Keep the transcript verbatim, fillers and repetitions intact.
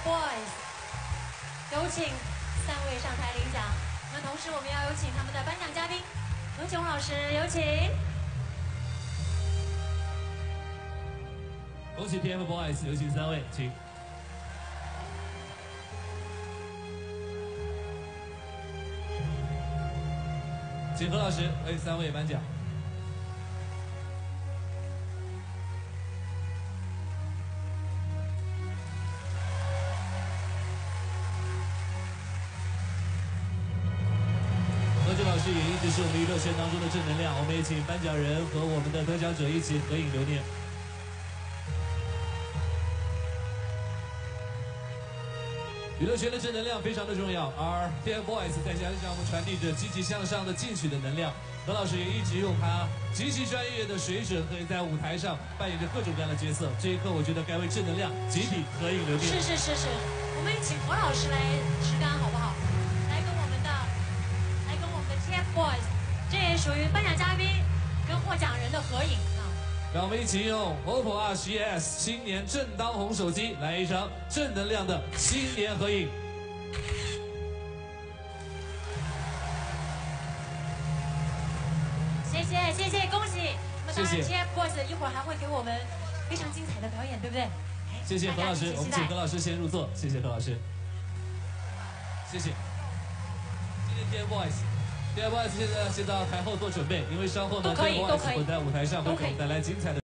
Boys， 有请三位上台领奖。那同时我们要有请他们的颁奖嘉宾何炅老师，有请。 恭喜 T F Boys， 有请三位，请。 请何老师为三位颁奖。何炅老师也一直是我们娱乐圈当中的正能量，我们也请颁奖人和我们的得奖者一起合影留念。 娱乐圈的正能量非常的重要，而 T F Boys 在家向我们传递着积极向上的进取的能量。何老师也一直用他极其专业的水准，可以在舞台上扮演着各种各样的角色。这一刻，我觉得该为正能量集体合影留念。 是是是是，我们请何老师来持杆好不好？来跟我们的，来跟我们的 T F Boys， 这也属于颁奖嘉宾跟获奖人的合影啊。 让我们一起用 O P P O R 十一 S 新年正当红手机来一张正能量的新年合影。 谢谢谢谢，恭喜！那么当然谢谢 T F Boys 一会儿还会给我们非常精彩的表演，对不对？ 谢谢何老师，我们请何老师先入座。谢谢何老师，谢谢。今天 T F Boys，T F Boys 现在先到台后做准备，因为稍后呢 ，T F Boys 会在舞台上会给我们带来精彩的。